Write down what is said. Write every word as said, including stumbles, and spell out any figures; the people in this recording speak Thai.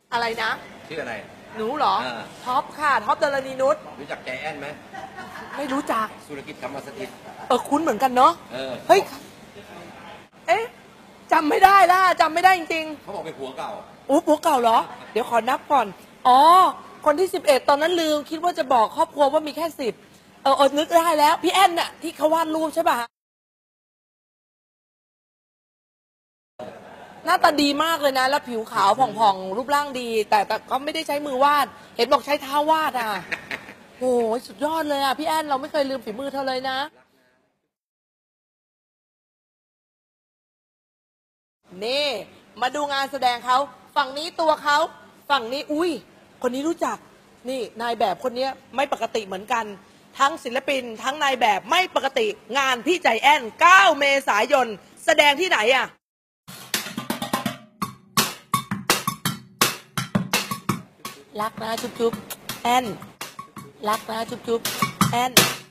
อะไรนะชื่ออะไรหนูเหรอท็อปค่ะท็อปดารณีนุชรู้จักใจแอนไหมไม่รู้จักธุรกิจกรรมสถิตเออคุ้นเหมือนกันเนาะเฮ้ยเอ๊ะจำไม่ได้ละจำไม่ได้จริงๆเขาบอกเป็นผัวเก่าอู้ผัวเก่าเหรอเดี๋ยวขอนับก่อนอ๋อคนที่สิบเอ็ดตอนนั้นลืมคิดว่าจะบอกครอบครัวว่ามีแค่สิบเออเออนึกได้แล้วพี่แอนน่ะที่เขาวาดรูปใช่ป่ะหน้าตาดีมากเลยนะแล้วผิวขาวผ่องๆรูปร่างดีแต่แต่ก็ไม่ได้ใช้มือวาดเห็นบอกใช้เท้าวาดอ่ะโอ้ยสุดยอดเลยอ่ะพี่แอนเราไม่เคยลืมฝีมือเธอเลยนะนี่มาดูงานแสดงเขาฝั่งนี้ตัวเขาฝั่งนี้อุ้ยคนนี้รู้จักนี่นายแบบคนนี้ไม่ปกติเหมือนกันทั้งศิลปินทั้งนายแบบไม่ปกติงานพี่ใจแอนเก้าเมษายนแสดงที่ไหนอ่ะรักนะจุ๊บจุ๊บแอนรักนะจุ๊บจุ๊บแอน